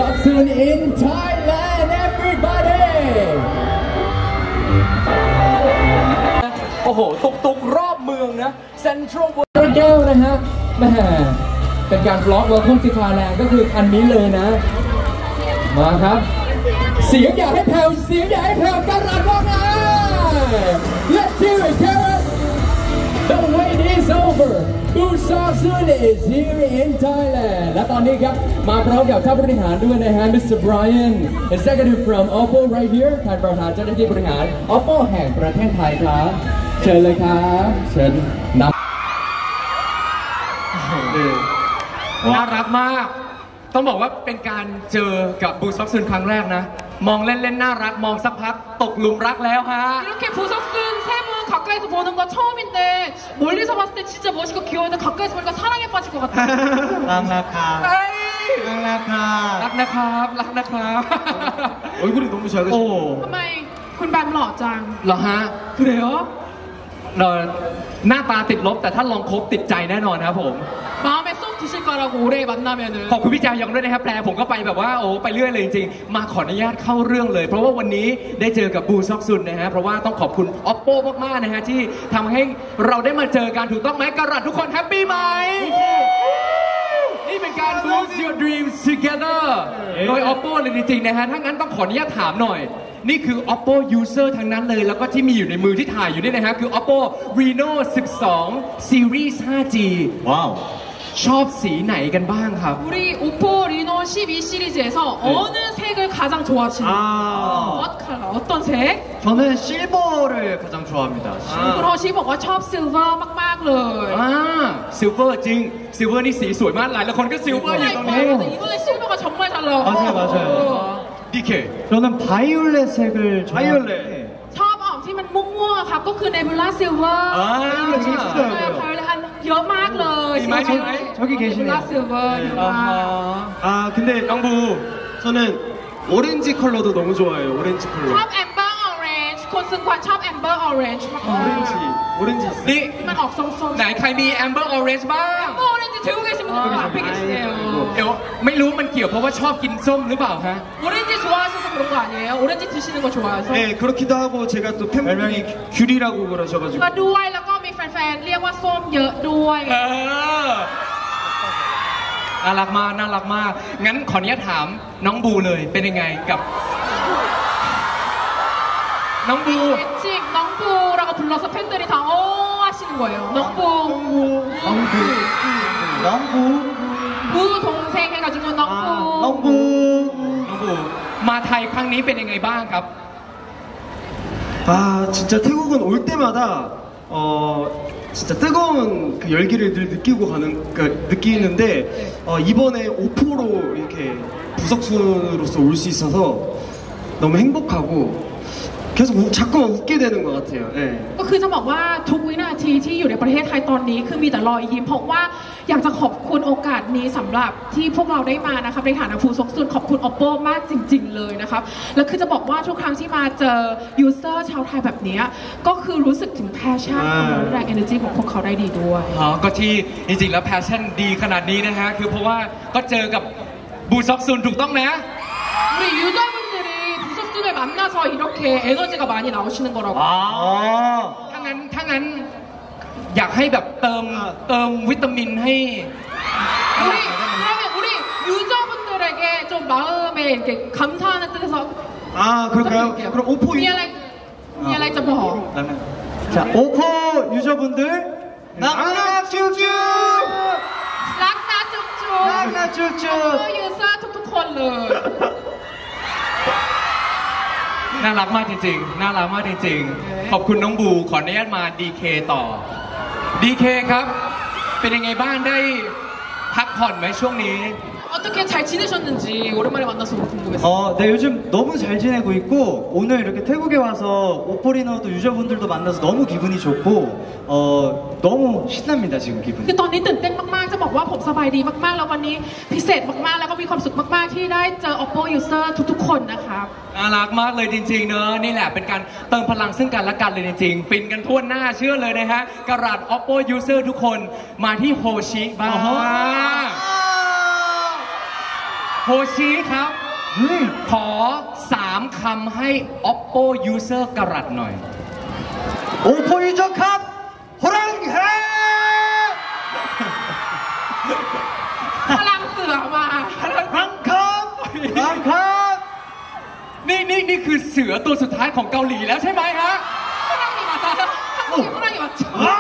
Seoksun in Thailand everybody โอ้โหตุกรอบเมืองนะ Central World แก้วนะฮะแม่เป็นการบล็อก Welcome to Thailand ก็คืออันนี้เลยนะมาครับเสียงอยากให้แผ่วเสียงอยากให้แผ่วกันรันว่าไง Let's hear it Karen The wait is over Seoksun is here in Thailand และตอนนี้ครับมาพร้อมกับท่านบริหารด้วยนะฮะ Mr. Brian Executive from Oppo right here ท่านประธานเจ้าหน้าที่บริหาร Oppo แห่งประเทศไทยครับเชิญเลยครับเชิญนำน่ารักมากต้องบอกว่าเป็นการเจอกับบูซ็อกซุนครั้งแรกนะมองเล่นๆน่ารักมองสักพักตกหลุมรักแล้วฮะ 이렇게부석순세분가까이서보는거처음인데멀리서봤을때진짜멋있고귀여운데가까이서보니까사랑에빠질것같아 รักนะครับรักนะครับทำไมคุณแบมหล่อจังเหรอฮะคือเดี๋ยวหน้าตาติดลบแต่ถ้าลองคบติดใจแน่นอนครับผมขอบคุณพี่จายังด้วยนะครับแปลผมก็ไปแบบว่าโอ้ไปเรื่อยเลยจริงๆมาขออนุญาตเข้าเรื่องเลยเพราะว่าวันนี้ได้เจอกับบูซ็อกซุนนะฮะเพราะว่าต้องขอบคุณ Oppo มากๆนะฮะที่ทำให้เราได้มาเจอกันถูกต้องไหมกระดทุกคนแฮปปี้ไหมนี่เป็นการ boost your dreams together โดย Oppo เลยจริงๆนะฮะถ้างั้นต้องขออนุญาตถามหน่อยนี่คือ Oppo user ทั้งนั้นเลยแล้วก็ที่มีอยู่ในมือที่ถ่ายอยู่นี่นะฮะคือ Oppo Reno 12 Series 5G ว้าวชอบสีไหนกันบ้างครับ 우리 Oppo Reno 12 시리즈에서 어느 색을 가장 좋아하시나요? What color? 어떤 색? 저는 실버를 가장 좋아합니다. 그러시บอกว่าชอบซิลเวอร์มากๆเลยซิลเวอร์จริงซิลเวอร์นี่สีสวยมากหลายคนก็ซิลเวอร์อยู่ตรงนี้ 이번에 실버가 정말 잘 나와. 맞아요. DK 저는 바이올렛 색을 좋아해요. ชอบออกที่มันม่วงๆครับก็คือ Nebula Silver เยอะมากเลย 저기 계시네요. Nebula Silver 아 근데 영부 저는 오렌지 컬러도 너무 좋아해요. 오렌지 컬러. ชอบ Amber Orange คนซึ่งกว่าชอบ Amber Orange มากๆ 오렌지 นี่มันออกส้มๆไหนใครมี Amber Orange บ้าง Amber Orange 들고 계신 분들 앞에 계시네요. เดี๋ยวไม่รู้มันเกี่ยวเพราะว่าชอบกินส้มหรือเปล่าฮะ 오렌지 좋아하셔서 그런 거 아니에요? 오렌지 드시는 거 좋아해서? 네 그렇기도 하고 제가 또 팬분이 귤이라고 그러셔가지고 ก็ด้วยแล้วก็มีแฟนๆเรียกว่าส้มเยอะด้วยน่ารักมากน่ารักมากงั้นขออนุญาตถามน้องบูเลยเป็นยังไงกับน้องบู 찡 넝부라고 불러서 팬들이 다 하시는 거예요. 넝부 부 동생 해가지고 넝부 มาไทยครั้งนี้เป็นยังไงบ้างครับ 아 진짜 태국은 올 때마다 진짜 뜨거운 그 열기를 늘 느끼는데 이번에 오포로 이렇게 부석순으로서 올 수 있어서 너무 행복하고 계속 자꾸만 웃게 되는 것 같아요. 네. ก็คือจะบอกว่าทุกวินาทีที่อยู่ในประเทศไทยตอนนี้คือมีแต่รอยยิ้มเพราะว่าอยากจะขอบคุณโอกาสนี้สำหรับที่พวกเราได้มานะครับในฐานะผู้ซ็อกซุนขอบคุณ Oppo มากจริงๆเลยนะครับแล้วคือจะบอกว่าทุกครั้งที่มาเจอ user ชาวไทยแบบนี้ก็คือรู้สึกถึง passion แรง energy ของพวกเขาได้ดีด้วยก็ที่จริงๆแล้ว passion ดีขนาดนี้นะฮะคือเพราะว่าก็เจอกับบูซ็อกซุนถูกต้องนะ 우리 유저분들이 부석순을 만나서 이렇게 에너지가 많이 나오시는 거라고. ถ้างั้นอยากให้แบบเติมวิตามินให้ 그러면 우리 유저분들에게 좀 마음에 이렇게 감사하는 뜻에서 그럴까요? 그럼 오포 미안해 좀 뭐. 자 오포 유저분들 낙낙 쭉쭉 락나 쭉쭉 락나 쭉쭉 오포 유저ทุกคนเลยน่ารักมากจริงๆน่ารักมากจริงๆขอบคุณน้องบูขออนุญาตมา DK ต่อ DK ครับเป็นยังไงบ้างได้พักผ่อนไหมช่วงนี้ 어떻게 잘 지내셨는지 오랜만에 만나서 궁금했어요. 네 요즘 너무 잘 지내고 있고 오늘 이렇게 태국에 와서 오포리너도 유저분들도 만나서 너무 기분이 좋고 너무 신납니다 지금 기분이. คือตอนนี้ตื่นเต้นมากๆจะบอกว่าผมสบายดีมากๆแล้ววันนี้พิเศษมากๆแล้วก็มีความสุขมากๆที่ได้เจอ Oppo user ทุกๆคนนะครับน่ารักมากเลยจริงๆเนอะนี่แหละเป็นการเติมพลังซึ่งกันและกันเลยจริงๆฟินกันทั่วหน้าเชื่อเลยนะฮะกระดาษ Oppo user ทุกคนมาที่โฮชิบ้างโฮชิครับขอ3 คำให้ Oppo user กระดัดหน่อย 오포 유저 컵 호랑해 พลังเสือมา 랑컵 랑컵 นี่คือเสือตัวสุดท้ายของเกาหลีแล้วใช่ไหมฮะพลังมีมาจ้ะพลังมีมาจ้ะ 와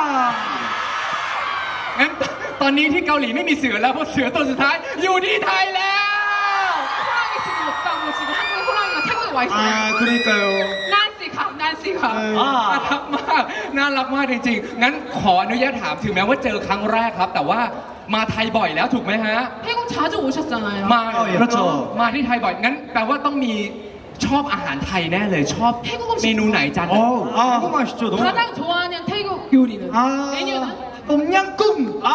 งั้นตอนนี้ที่เกาหลีไม่มีเสือแล้วเพราะเสือตัวสุดท้ายอยู่ที่ไทยแล้วพลังมีสิบหกตังค์지금 한국에 호랑이가 태국에 와 있어요. 아 그러니까요. 난씨 컵, 난씨 컵. น่ารักมากน่ารักมากจริงๆงั้นขออนุญาตถามถึงแม้ว่าเจอครั้งแรกครับ แต่ว่ามาไทยบ่อยแล้วถูกไหมฮะ 태국 자주 오셨잖아요. มา 그렇죠. มาที่ไทยบ่อยงั้นแปลว่าต้องมีชอบอาหารไทยแน่เลยชอบเมนูไหนจาน 아 너무 맛있죠 너무 가장 좋아하는 태국 요리는? 아 메뉴는? 똠양꿍 아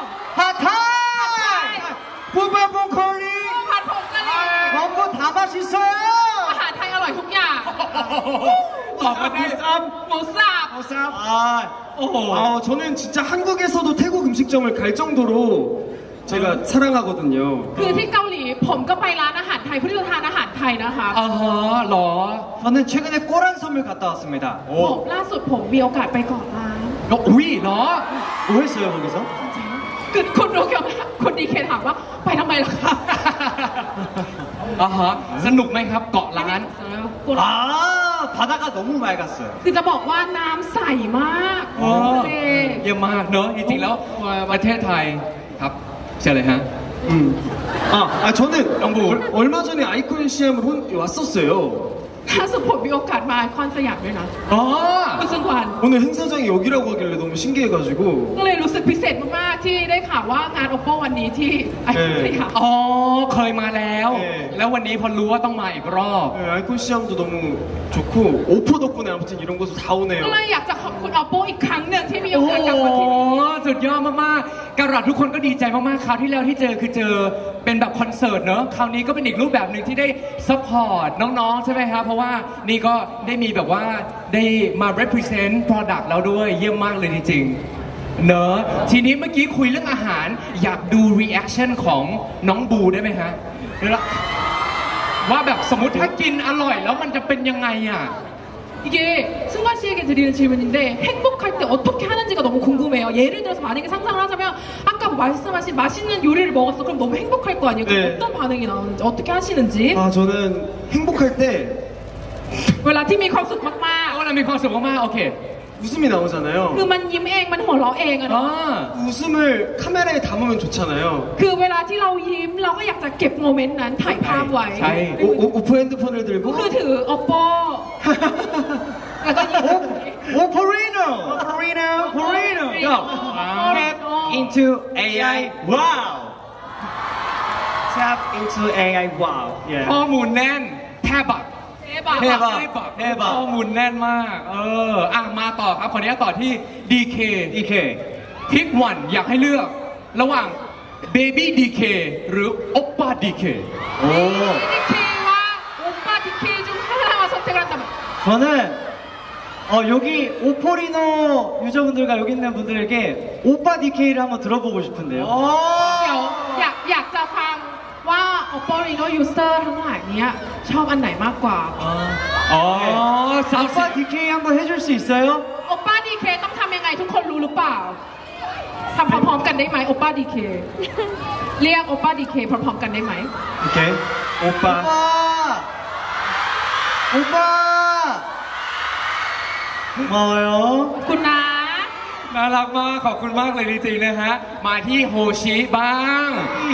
핫타이 부바봉콜리 ผัดผงกะหรี่ 전부 다 맛있어요 อาหารไทยอร่อยทุกอย่างตอบมาได้หมูสับ 아 아 저는 진짜 한국에서도 태국 음식점을 갈 정도로 제가 사랑하거든요. คือที่เกาหลีผมก็ไปร้านอาหารไทยเพื่อที่จะทานอาหารไทยนะคะอ๋อเหรอ 저는 최근에 꼬랑섬을 갔다 왔습니다 ผมล่าสุดผมมีโอกาสไปเกาะล้านอุ้ยเหรอ 뭐 했어요 거기서? คือคุณรู้เกี่ยวกับคนดีเคถามว่าไปทำไมล่ะคะอ่าฮะสนุกไหมครับเกาะล้าน 아 바다가 너무 맑았어요 คือจะบอกว่าน้ำใสมากโอ้ทะเลเยี่ยมมากเนอะจริงๆแล้วประเทศไทยครับเชิญเลยฮะ 저는 영부. 얼마 전에 아이콘 시험을 왔었어요. ล่าสุดผมมีโอกาสมาคอนสยามด้วยนะอ๋อคุณสุนทร 오늘 행사장이 여기라고 하길래 너무 신기해가지고 ก็เลยรู้สึกพิเศษมากๆที่ได้ข่าวว่างาน Oppo วันนี้ที่ไอคอนสยามอ๋อเคยมาแล้ว แล้ววันนี้พอรู้ว่าต้องมาอีกรอบ 네, 아이콘 시험도 너무 좋고 오포 덕분에 아무튼 이런 곳을 다 ก็ 오네요. เลยอยากจะขอบคุณ Oppo อีกครั้งหนึ่งที่มีโอโอ้กาสกลับมาที่นี่สุดยอดมากๆกระดัดทุกคนก็ดีใจมากๆคราวที่แล้วที่เจอคือเจอเป็นแบบคอนเสิร์ตเนอะคราวนี้ก็เป็นอีกรูปแบบหนึ่งที่ได้ซัพพอร์ตน้องๆใช่ไหมครับเพราะว่านี่ก็ได้มีแบบว่าได้มา represent product แล้วด้วยเยี่ยมมากเลยจริงๆเนอะทีนี้เมื่อกี้คุยเรื่องอาหารอยากดู reaction ของน้องบูได้ไหมฮะว่าแบบสมมติถ้ากินอร่อยแล้วมันจะเป็นยังไงอ่ะ 이게 승관 씨에게 드리는 질문인데 행복할 때 어떻게 하는지가 너무 궁금해요. 예를 들어서 만약에 상상을 하자면 아까 말씀하신 맛있는 요리를 먹었어. 그럼 너무 행복할 거 아니에요? 그럼 네. 어떤 반응이 나오는지 어떻게 하시는지? 아 저는 행복할 때 เวลาที่มีความสุขมากเวลามีความสุขมากๆโอเค 웃음이 나오잖아요. ๆคือมันยิ้มเองมันหัวเราะเองอะอ๋อเนาะ 웃음을 카메라에 담으면 좋잖아요. คือเวลาที่เรายิ้มเราก็อยากจะเก็บโมเมนต์นั้นถ่ายภาพไว้ใช่ 오프 핸드폰을 ก็ 들고 คือถือ Oppo แล้วก็ยิ้ม 오포리노 오포리노 오포리노 Go. Tap into AI wow Tap into AI wow ข้อมูลแน่นแทบอะ 대박. แทบอะข้อมูลแน่นมากมาต่อครับขออนุญาตต่อที่ DK DK พิกวันอยากให้เลือกระหว่าง Baby DK หรือ Oppa DK 오 DK와 오빠 DK 중 하나만 선택을 한다면 저는 여기 오포리노 유저분들과 여기 있는 분들에게 오빠 DK를 한번 들어보고 싶은데요. เดี๋ยวอยากจะฟังว่า Oppo Reno user ทั้งหลายเนี้ยชอบอันไหนมากกว่าสาว 오빠 DK 한번 해줄 수 있어요? Oppa DK ต้องทำยังไงทุกคนรู้หรือเปล่าทำพร้อมๆกันได้ไหม Oppa DK เรียก Oppa DK พร้อมๆกันได้ไหม 오케이 오빠 오빠 고마워요. คุณนะน่ารักมากขอบคุณมากเลยจริงๆนะฮะมาที่โฮชิบ้าง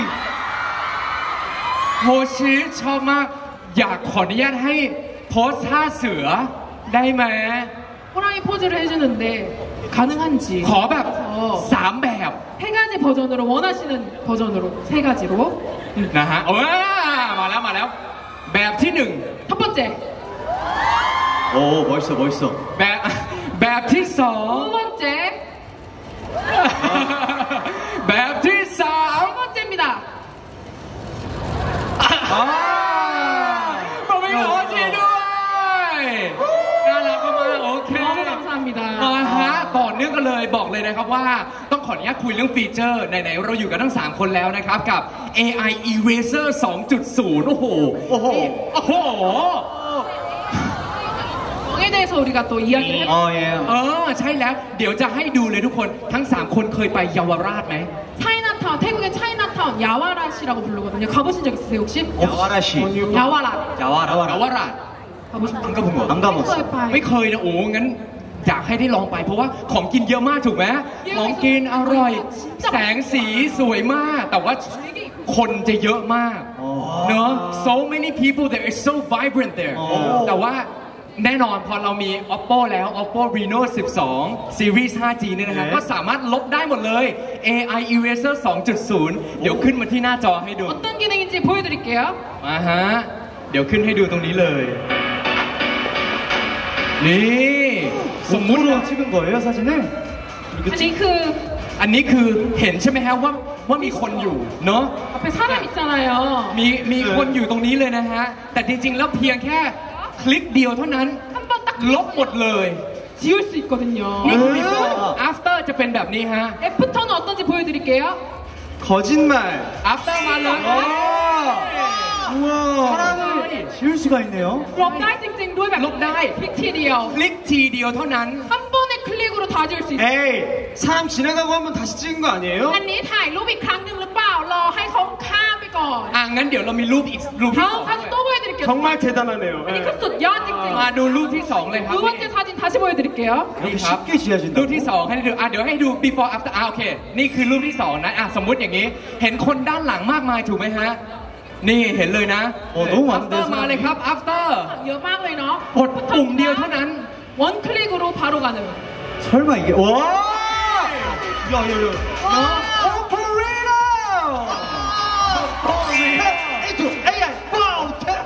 โฮชิชอบมากอยากขออนุญาตให้โพสท่าเสือได้ไหม 호랑이 포즈를 해주는데 가능한지 ขอแบบ3แบบ 세 가지 버전으로 원하시는 버전으로 세 가지로 นะฮะมาแล้วแบบที่หนึ่ง 첫 번째 오 멋있어. แบบที่สอง 두 번째 แบบที่สาม 세 번째입니다 บอกไม่ขอจีด้วยน่ารักมากโอเค 너무 감사합니다 ฮะต่อเนื่องกันเลยบอกเลยนะครับว่าต้องขออนุญาตคุยเรื่องฟีเจอร์ไหนๆเราอยู่กันทั้ง3คนแล้วนะครับกับ AI Eraser 2.0 โอ้โหโอ้โหโอ้โห 에 대해서 우리가 또 이야기를 해볼게요. 예. ใช่แล้วเดี๋ยวจะให้ดูเลยทุกคนทั้ง3คนเคยไปเยาวราชไหม 차이나타운, 태국의 차이나타운 야와라시라고 부르거든요. 가보신 적 있으세요 혹시? 야와라시. 야와라. 야와라. เยาวราช 가보신 적 안 가본 거. 안 가봤어. ไม่เคยนะโอ้งั้นอยากให้ได้ลองไปเพราะว่าของกินเยอะมากถูกไหมของกินอร่อยแสงสีสวยมากแต่ว่าคนจะเยอะมากเนอะ so many people there is so vibrant there แต่ว่าแน่นอนพอเรามี Oppo แล้ว Oppo Reno 12 Series 5G เนี่ยนะฮะก็สามารถลบได้หมดเลย AI Eraser 2.0 เดี๋ยวขึ้นมาที่หน้าจอให้ดู 어떤 기능인지 보여드릴게요. มาฮะเดี๋ยวขึ้นให้ดูตรงนี้เลยนี่สมมุติ 몸으로 찍은 거예요 사진을? 아니 그 อันนี้คือเห็นใช่ไหมฮะว่ามีคนอยู่เนาะ 앞에 사람 있잖아요. มีคนอยู่ตรงนี้เลยนะฮะแต่จริงๆแล้วเพียงแค่คลิกเดียวเท่านั้น 한 번 딱 ลบหมดเลย 지울 수 있거든요. นี่ after จะเป็นแบบนี้ฮะ 애프터는 어떤지 보여드릴게요. 거짓말. after มาเลย 우와. 사람을 지울 수가 있네요. ลบได้จริงๆด้วยแบบลบได้คลิกทีเดียวคลิกทีเดียวเท่านั้น 한 번의 클릭으로 다 지울 수 있어요. 에이, 사람 지나가고 한번 다시 찍은 거 아니에요? อันนี้ถ่ายรูปอีกครั้งหนึ่งหรือเปล่ารอให้เขาข้ามไปก่อนงั้นเดี๋ยวเรามีรูปอีกรูปที่ 다음 สอง 사진 또 보여드릴게요. 정말 대단하네요. อันนี้ 예. คือสุดยอดจริงมาดูรูปที่สองเลยคๆรับ 두 번째 사진 다시 보여드릴게요. นี่ครับ 쉽게 지어진다. รูปที่สองให้ดูเดี๋ยวให้ดู before after โอเคนี่คือรูปที่สองนะสมมุติอย่างนี้ เห็นคนด้านหลังมากมายถูกไหมฮะนี่เห็นเลยนะ 너무 많은데 after มาเลยครับ after เยอะมากเลยเนาะกดปุ่มเดียวเท่านั้น 원 클릭으로 바로 가는. 설마 이게 와! 야야야. 오퍼레이터. AI. 와우.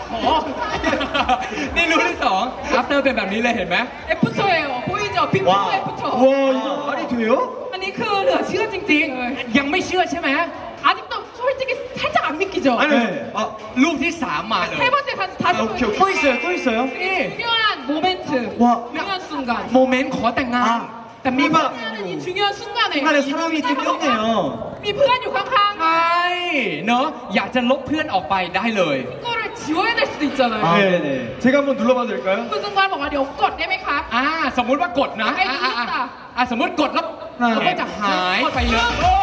นี่รูปที่สอง after เป็นแบบนี้เลยเห็นไหม 애프터예요. 보이죠? 빅 와. 애프터. 와 이거 말이 돼요? อันนี้คือเหลือเชื่อจริงๆเลยยังไม่เชื่อใช่ไหม 아직도 솔직히 살짝 안 믿기죠? 아니. 네. 아, รูปที่สามมาเลย 세 번째 사진 다시 아, 오케이, 보여드릴게요. 또 있어요, 또 있어요. นี่ 중요한 모멘트. 와. 중요한 순간. โมเมนต์ขอแต่งงาน แต่มีแบบ 중요한 이 중요한 순간에 중간에 사람이 또 꼈네요. มีเพื่อนอยู่ข้างใช่เนอะอยากจะลบเพื่อนออกไปได้เลยๆ이거를 지워야 될 수도 있잖아요. 아, 네네. 제가 한번 눌러봐도 될까요? คุณสุงกรบอกว่าเดี๋ยวกดได้ไหมครับสมมุติว่ากดนะให้ดูจ้ะสมมุติกดแล้วแล้วก็จะหายไปเลย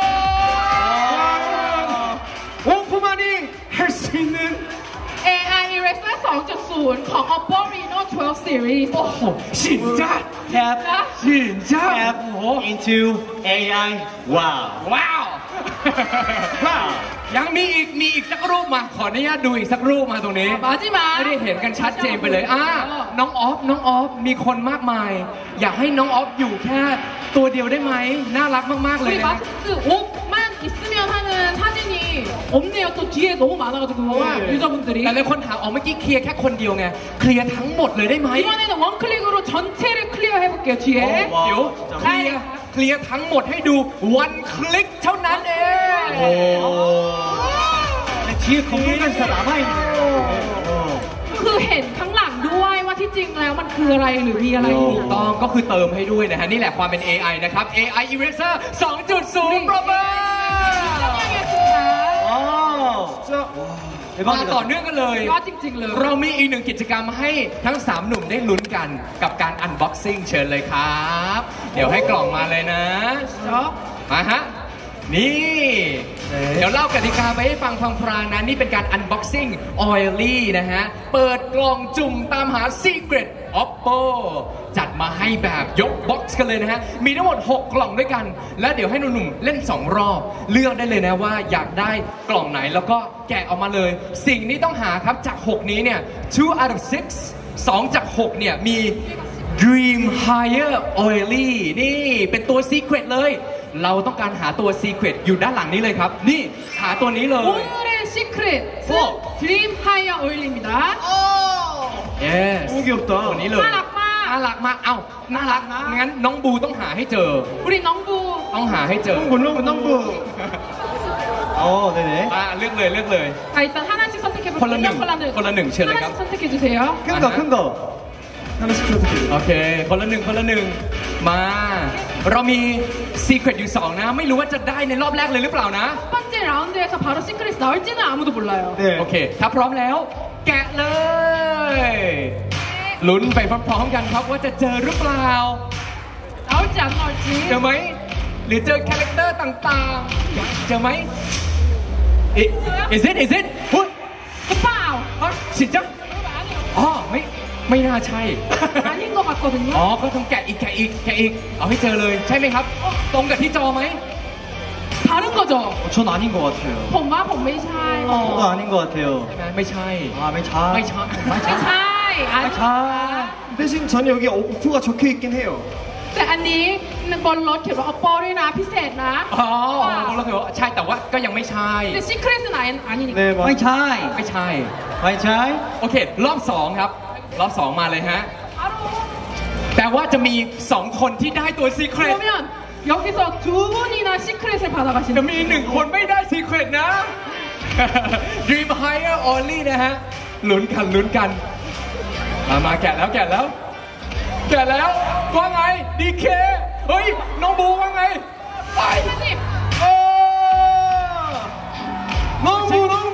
오프만이 할 수 있는 AI Eraser 2.0 ของ Oppo Reno 12 Series โอ้โหฉินจ้า Tap, ฉินจ้า tap โอ้โห into AI. Wow. ว้าว ยังมีอีกสักรูปมาขออนุญาตดูอีกสักรูปมาตรงนี้ 마지막 ไม่ได้เห็นกันชัดเจนไปเลยน้องออฟมีคนมากมาย อยากให้น้องออฟอยู่แค่ตัวเดียวได้ไหมน่ารักมากๆเลย 우리 นะ 마스크 옷만 있으면 하는 사진이 없네요. 또 뒤에 너무 많아가지고 유저분들이 แต่เลยคนถามเมื่อกี้เคลียร์แค่คนเดียวไงเคลียร์ทั้งหมดเลยได้ไหม 이번에는 원클릭으로 전체를 클리어 해볼게요. 뒤에 เดี๋ยวเคลียร์ทั้งหมดให้ดูวันคลิกเท่านั้นเอง 뒤에 건물까지 다 남아있네요. คือเห็นข้างหลังด้วยว่าที่จริงแล้วมันคืออะไรหรือมีอะไรอยู่ถูกต้องก็คือเติมให้ด้วยนะฮะนี่แหละความเป็น AI นะครับ AI Eraser 2.0 ประเมิน 아, 진짜. มาต่อเนื่องกันเลยยอดจริงๆเลยเรามีอีกหนึ่งกิจกรรมให้ทั้ง 3 หนุ่มได้ลุ้นกันกับการ unboxing เชิญเลยครับ เดี๋ยวให้กล่องมาเลยนะ มาฮะ นี่ เดี๋ยวเล่ากติกาไปให้ฟังพลางๆนะนี่เป็นการ unboxing oily นะฮะ เปิดกล่องจุ่มตามหา secret Oppo จัดมาให้แบบยกบ็อกซ์กันเลยนะฮะ มีทั้งหมด 6 กล่องด้วยกัน แล้วเดี๋ยวให้หนุ่มๆเล่น 2 รอบ เลือกได้เลยนะว่าอยากได้กล่องไหนแล้วก็แกะออกมาเลย สิ่งนี้ต้องหาครับจาก 6 นี้เนี่ย 2 out of 6 2 จาก 6 เนี่ยมี Dream Higher Oily นี่เป็นตัว secret เลย เราต้องการหาตัว secret อยู่ด้านหลังนี้เลยครับ นี่หาตัวนี้เลย 오늘의 시크릿 드림 하이어 오일입니다. yes 너무 귀엽다. ตัวนี้เลยน่ารักมากน่ารักมากเอ้าน่ารักนะงั้นน้องบูต้องหาให้เจอ 우리 넝부 ต้องหาให้เจอ 농구. 네네. เลือกเลย 자 일단 하나씩 선택해볼게요. 콜라 능, 콜라 능. คนละหนึ่งเชิญเลยครับ 하나씩 선택해주세요. 큰 거, 큰 거. 하나씩 풀어드릴게요. โอเคคนละหนึ่งมาเรามี Secret อยู่2นะไม่รู้ว่าจะได้ในรอบแรกเลยหรือเปล่านะ 첫 번째 라운드에서 바로 시크릿 나올지는 아무도 몰라요. โอเคถ้าพร้อมแล้วแกะเลยลุ้นไปพร้อมๆกันครับว่าจะเจอหรือเปล่า 나올지 안 เจอ 나올지. ไหมหรือเจอคาแรคเตอร์ต่างๆเจอไหมis it พูด 오빠우. สิจ๊ะอ๋อไม่น่าใช่ 아닌 것 같거든요. อ๋อก็ต้องแกะอีกเอาให้เจอเลยใช่ไหมครับ ตรงกับที่จอไหม 다른 거죠. 전 아닌 것 같아요. ผมว่าผมไม่ใช่ 저도 아닌 것 같아요. ใช่ไหมไม่ใช่ 아, 매차. ไม่ใช่ไม่ใช่อันนี้ 대신 저는 여기 오프가 적혀 있긴 해요. แต่อันนี้บนรถเขียนว่า Oppo ด้วยนะพิเศษนะอ๋อเราเคยว่าใช่แต่ว่าก็ยังไม่ใช่แต่ Secret은 아니니까. 네, 맞. 마이차이. ไม่ใช่ 마이차이. โอเค รอบ2ครับรอบ2มาเลยฮะ 바로 แต่ว่าจะมี2คนที่ได้ตัว Secret 그러면 여기서 두 분이나 시크릿을 จะ 받아가시는 มี1คนไม่ได้ Secret นะ Dream Higher Only นะฮะลุ้นกันมาแกะแล้วว่าไง DK เฮ้ยน้องบูว่าไงไป 선생님 โอ้ 너무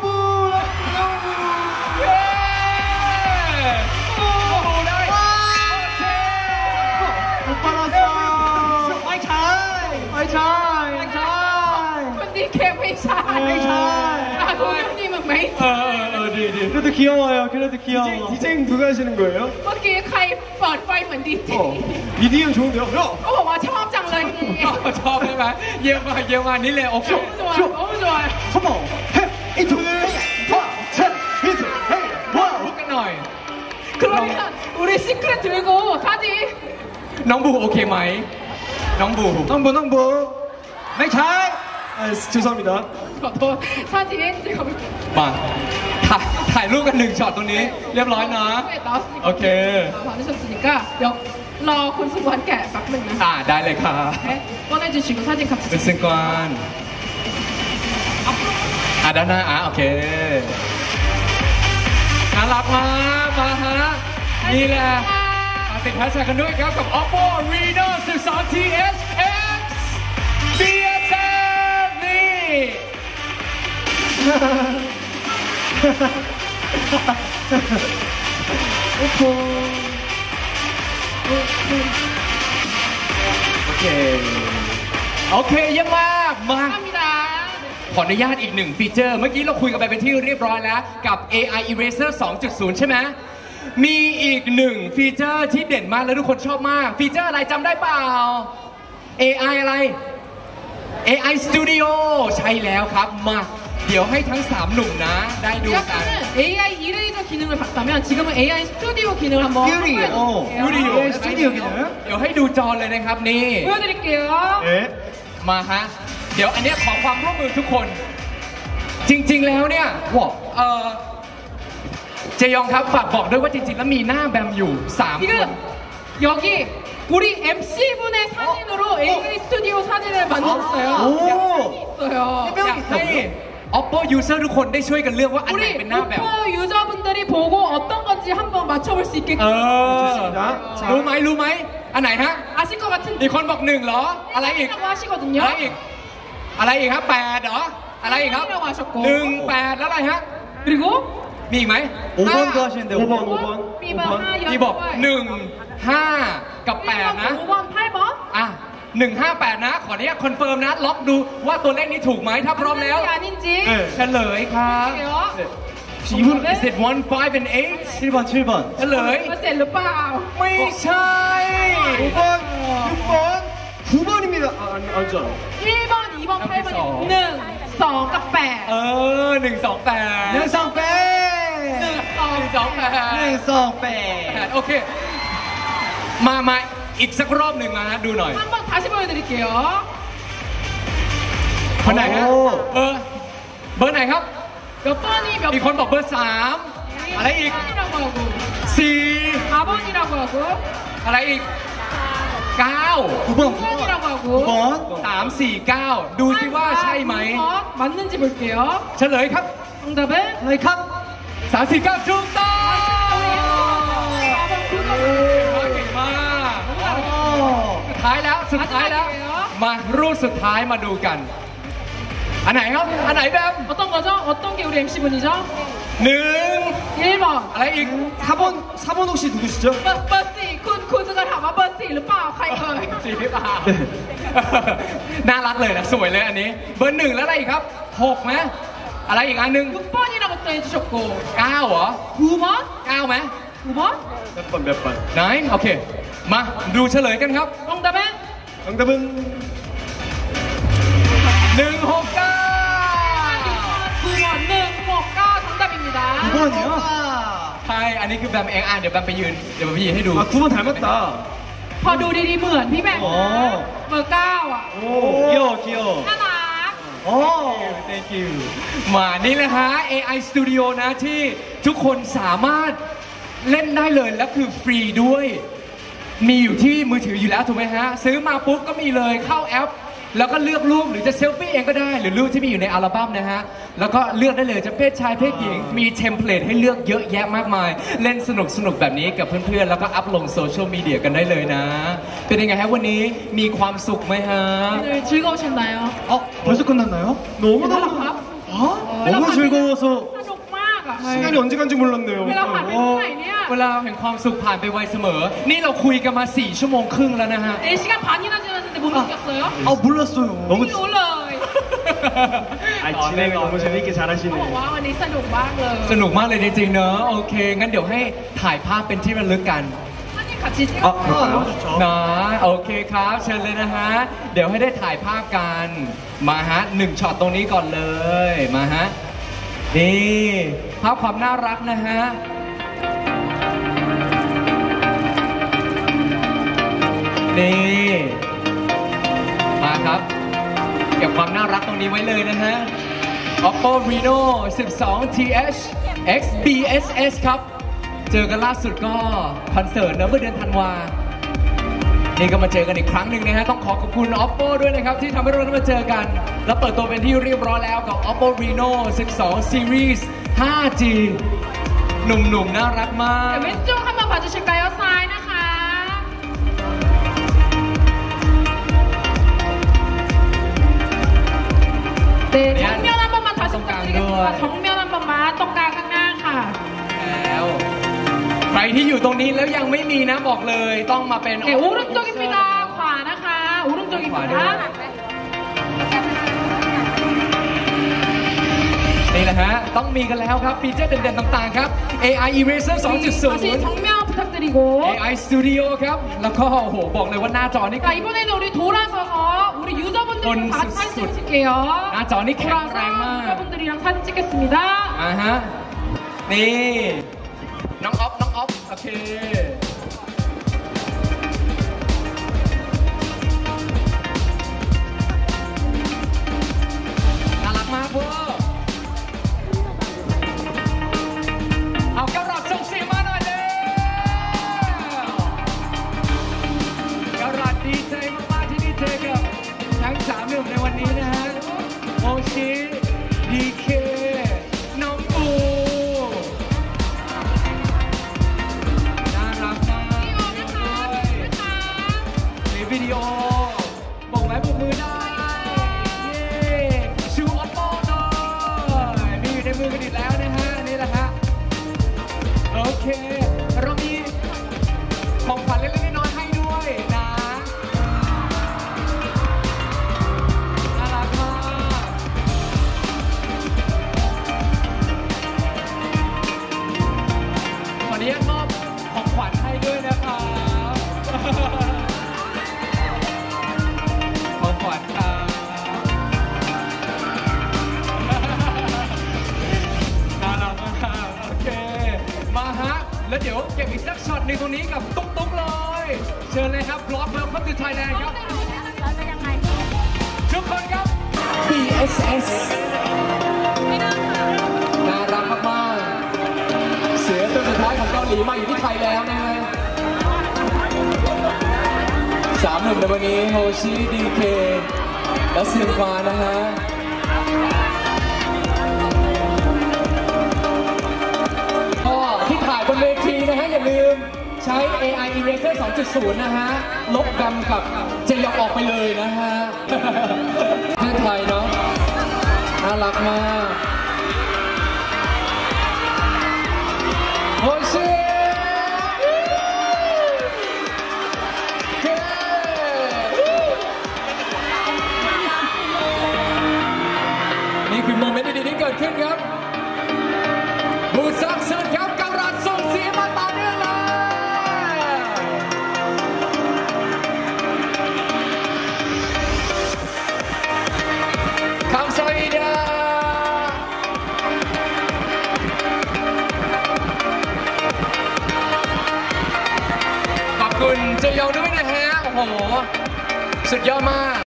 เย้น้องบูได้โอเค 못 받았어. 마이차이. 근데 개메이샤 아 도현님은 메이트 ดี 그래도 귀여워요. 그래도 귀여워. 디자인 누가 하시는 거예요? เมื่อกี้ใครเปิดไฟเหมือนดีเจ EDM 좋은데요? 야! เขาบอกว่าชอบจังเลยชอบใช่ไหมเยี่ยมมากนี่เลยโอเค 너무 좋아요 컴온! 헤! 이투! 와! 차! 히트! 헤이! 와! ลุกกันหน่อย 그러면 우리 시크릿 들고 사진 น้องบูโอเคไหมน้องบู 낭보! 마이차이. 아, 죄송합니다. 저도 사진 찍어볼게요 มาถ่ายรูปกัน1ช็อตตรงนี้เรียบร้อยนะ 나왔으니까 오케이. 받으셨으니까รอคุณสุวรรณแกะแป๊บนึงนะได้เลยค่ะ 꺼내주시고 사진 같이 เป็นซึ่งก่อนด้านหน้าโอเคน่ารักมากมาฮะนี่แหละติดแฮชแท็กกันด้วยครับกับ Oppo Reno 13 TH X BSF นี่ โอเคเยี่ยมมากมา 감사합니다 ขออนุญาตอีก1ฟีเจอร์เมื่อกี้เราคุยกันไปเป็นที่เรียบร้อยแล้วกับ AI Eraser 2.0 ใช่ไหมมีอีก1ฟีเจอร์ที่เด่นมากและทุกคนชอบมากฟีเจอร์อะไรจำได้เปล่า AI อะไร AI Studio ใช่แล้วครับมาเดี๋ยวให้ทั้ง3หนุ่มนะได้ดูกัน 아까는 AI 이레이저 기능을 봤다면 지금은 AI 스튜디오 기능을 한번 뷰리. 스튜디오. AI 스튜디오 기능. เดี๋ยวให้ดูจอเลยนะครับนี่ 보여드릴게요 네. มาฮะเดี๋ยวอันเนี้ยขอความร่วมมือทุกคน จริงๆแล้วเนี่ยเจยองครับฝากบอกด้วยว่าจริงๆแล้วมีหน้าแบมอยู่3คน 지금 여기 우리 MC분의 사진으로 AI 스튜디오 사진을 만들었어요 오. 있어요 อยากให้ Oppo user ทุกคนได้ช่วยกันเลือกว่าอันไหน 우리 เป็นหน้าแบม 오퍼 유저분들이 보고 어떤 건지 한번 맞춰볼 수 เอ 있게끔 อรู้ไหมอันไหนฮะ 아실 것 같은데 มีคนบอก1เหรออะไรอีก 1이라고 하시거든요 อะไรอีกครับ8เหรออะไรอีกครับ 1이라고 하셨고 1 8แล้วอะไรฮะ 그리고 มีอีกไหม 5번도 하시는데 5번. 5번 มีบอก1 5 กับ 8 นะ 5번 8번 อ่ะ158 นะ ขออนุญาตคอนเฟิร์มนะ ล็อกดูว่าตัวเลขนี้ถูกไหมถ้าพร้อมแล้ว 아닌지 아닌지 เฉลยครับ 이분 Is it 1 5 and 8 7번, 7번. เฉลย 맞지 루빠 ไม่ใช่ 5번, 6번, 9번입니다. 아니죠. 1번 2번 8번 1 2 กับ8 เออ128 능성빼. 128 능성빼. โอเค มาอีกสักรอบหนึ่งมาดูหน่อย 한번 다시 보여드릴게요 คนไหนฮะโอ้เบอร์ไหนครับ 몇 번이 몇 มีคนบอกเบอร์3อะไรอีก 4번이라고 하고 4 4번이라고 하고 อะไรอีก 9 9번. 9번이라고 하고 9번. 3 4 9 ดูสิว่าใช่ไหม 맞는지 볼게요 เฉลยครับ 정답은 라이캅. 3 4 9ถูกต้อง 4번 9번 ท้ายแล้วสุดท้ายแล้วมารูปสุดท้ายมาดูกันอันไหนครับอันไหนแบบ 어떤 거죠? 어떤 게 우리 MC분이죠? หนึ่ง 1번 อะไรอีก 4번 혹시 누구시죠? เบอร์สี่คุณจะถามว่าเบอร์สี่หรือเปล่าใครเอ่ยสีหรือเปล่าน่ารักเลยนะสวยเลยอันนี้เบอร์หนึ่งแล้วอะไรอีกครับ6ไหมอะไรอีกอันหนึ่ง 6번이라고 또 해주셨고 9เหรอ 9번? 9ไหม 9번? 몇 번? ไหนโอเคมาดูเฉลยกันครับ 정답은? 정답은 169 9번 169 정답입니다 9번이요? ใช่อันนี้คือแบมเองเดี๋ยวแบมไปยืนให้ดู 아 9번 닮았다. พอดูดีๆเหมือนพี่แบงค์อ๋อเบอร์9อ่ะ 오, 귀여워. น่ารัก 어. Thank you มานี่เลยฮะ AI Studio นะที่ทุกคนสามารถเล่นได้เลยและคือฟรีด้วย มีอยู่ที่มือถืออยู่แล้วถูกไหมฮะ ซื้อมาปุ๊บก็มีเลยเข้าแอป แล้วก็เลือกรูปหรือจะเซลฟี่เองก็ได้ หรือรูปที่มีอยู่ในอัลบั้มนะฮะ แล้วก็เลือกได้เลยจะเพศชายเพศหญิง มีเทมเพลตให้เลือกเยอะแยะมากมาย เล่นสนุกแบบนี้กับเพื่อนๆ แล้วก็อัพลงโซเชียลมีเดียกันได้เลยนะ เป็นยังไงฮะวันนี้มีความสุขไหมฮะ 오늘 즐거우셨나요? 어, 벌써 끝났나요? 너무너무. 밥? 아, 너무 즐거워서 สนุกมากอ่ะ 시간이 언제 간지 몰랐네요. เวลาผ่านไปเท่าไหร่เนี่ยเวลาแห่งความสุขผ่านไปไวเสมอ นี่เราคุยกันมา4 ชั่วโมงครึ่งแล้วนะฮะ 4시간 반이나 지났는데 못 느꼈어요? 아, 몰랐어요. 너무 이 올라요. 아, 진행을 너무 재밌게 เขาบอก 잘하시네요. ว่าวันนี้สนุกมากเลยสนุกมากเลยจริงๆเนอะโอเค งั้นเดี๋ยวให้ถ่ายภาพเป็นที่ระลึกกัน 사진 같이 아, 찍어요. 그럴까요? นะโอเคครับ เชิญเลยนะฮะ เดี๋ยวให้ได้ถ่ายภาพกัน มาฮะ1ช็อตตรงนี้ก่อนเลย มาฮะ นี่ภาพความน่ารักนะฮะ นี่ มาครับ เก็บความน่ารักตรงนี้ไว้เลยนะฮะ Oppo Reno 12 TH XBSS ครับ เจอกันล่าสุดก็คอนเสิร์ตเมื่อเดือนธันวา นี่ก็มาเจอกันอีกครั้งหนึ่งนะฮะ ต้องขอขอบคุณ Oppo ด้วยนะครับ ที่ทำให้เราได้มาเจอกัน แล้วเปิดตัวเป็นที่เรียบร้อยแล้วกับ Oppo Reno 12 Series 5G หนุ่มๆ น่ารักมาก 네, 왼쪽 한번 봐주실까요? 사인นะคะ 네, 정면 한 번만 다시 부탁드리겠습니다. 정면 한 번만 ตรงกลางข้างหน้าค่ะแล้วใครที่อยู่ตรงนี้แล้วยังไม่มีนะบอกเลยต้องมาเป็น 네, 오른쪽입니다. ขวานะคะ 오른쪽입니다. นี่แหละฮะ ต้องมีกันแล้วครับฟีเจอร์เด่นๆต่างๆครับ AI Eraser 다시 2.0 정면 부탁드리고. AI Studio ครับ แล้วก็โอ้โหบอกเลยว่าหน้าจอนี่ 자, 이번에는 우리 돌아서서 우리 유저분들과 다 사진 찍으실게요. หน้าจอนี่แข็งแรงมาก 돌아서 유저분들이랑 사진 찍겠습니다. ฮะ นี่ น้องออฟโอเค น่ารักมากเว้ยเอากระรัดส่งเสียงมาหน่อยเร็วกระรัดดีใจมากๆที่ได้เจอกับทั้ง3 หนุ่มในวันนี้นะฮะโอชิดีเคน้องปูน่ารักมากเลยมีวิดีโอบอกไม้บอกมือได้เย้ชู Oppo หน่อยมีอยู่ในมือกันอีกแล้วนะฮะนี่แหละฮะโอเคเรามีของขวัญเล็กๆน้อยๆให้ด้วยนะน่ารักมากขออนุญาตมอบของขวัญให้ด้วยนะครับ ของขวัญครับน่ารักมากโอเค มาฮะ แล้วเดี๋ยวเก็บอีกสักช็อตหนึงตรงนี้กับตุ๊กๆเลย เชิญเลยครับบล็อกเริ่มพัฒนาไทยแลนด์ครับ ทุกคนครับ BSS น่ารักมากๆเสือตัวสุดท้ายของเกาหลีมาอยู่ที่ไทยแล้วนะฮะ3 หนุ่มในวันนี้โฮชิดีเคและเซียนฟ้านะฮะก็ที่ถ่ายบนเวทีนะฮะอย่าลืมใช้ AI Eraser 2.0 นะฮะ ลบดำกับเจยองออกไปเลยนะฮะประเทศไทยเนาะน่ารักมากโอเชนี่คือโมเมนต์ดีๆที่เกิดขึ้นครับบูซักเซิร์ครับกำลังส่งเสียงมาต่อเนื่องเลยคำสวัสดีขอบคุณเจยองด้วยนะฮะโอ้โหสุดยอดมาก